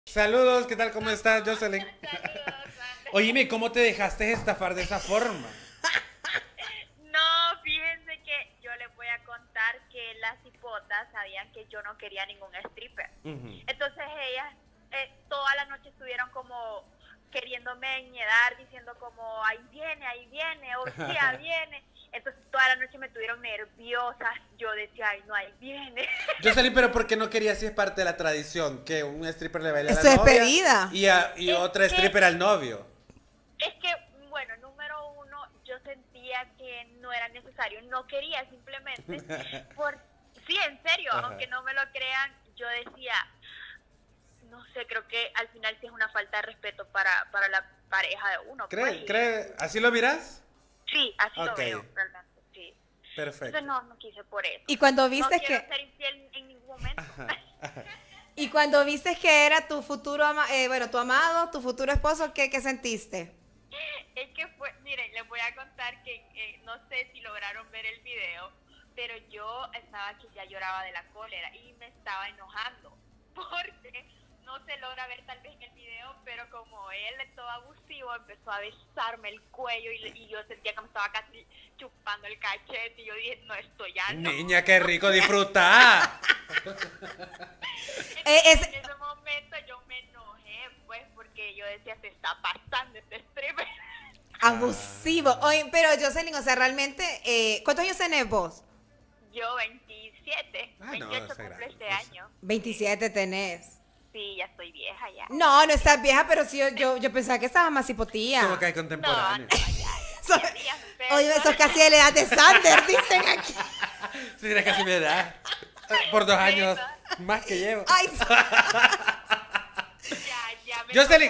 Saludos, ¿qué tal? ¿Cómo estás, Jocelyn? Saludos, Andrés. Oíme, ¿cómo te dejaste estafar de esa forma? No, fíjense que yo les voy a contar que las hipotas sabían que yo no quería ningún stripper. Ujú. Entonces ellas toda la noche estuvieron como queriéndome enredar, diciendo como ahí viene, o sí, ahí viene. Entonces toda la noche me tuvieron nerviosas. Yo decía, ay, no, ahí viene. Jocelyn, pero ¿por qué no querías si es parte de la tradición que un stripper le baile a Es la tu novia despedida. y Es otra que- stripper al novio? Es que, bueno, número uno, yo sentía que no era necesario, no quería simplemente, sí, en serio, Ajá. aunque no me lo crean, yo decía, no sé, creo que al final sí es una falta de respeto para la pareja de uno. pues, y- ¿Así lo miras? Sí, así lo Ok. veo, realmente, sí. Perfecto. Entonces no quise por eso. Y cuando No viste quiero que ser infiel en ningún momento. Ajá, ajá. y cuando viste que era tu futuro bueno, tu amado, tu futuro esposo, ¿qué sentiste? Es que fue, miren, les voy a contar que no sé si lograron ver el video, pero yo estaba que ya lloraba de la cólera y me estaba enojando porque no se logra ver tal vez en el video, pero como él es todo abusivo, empezó a besarme el cuello y yo sentía que me estaba casi chupando el cachete y yo dije, no, esto ya no. Niña, qué rico disfrutar. Entonces, en ese momento yo me enojé, pues, porque yo decía, se está pasando este stripper. Abusivo. Oye, pero Jocelyn, o sea, realmente, ¿cuántos años tenés vos? Yo 27, Ah, no, 28 está cumple grande, este pues. año. 27 tenés. Sí, ya estoy vieja ya. No, no estás vieja, pero sí, yo pensaba que estabas más hipotía. Como que hay No, contemporáneo. So- ya días, pero- Oye, eso es casi de la edad de Sander, dicen aquí. Sí, eres casi mi edad. Por 2 años más que llevo. Ay, Ya me Jocelyn,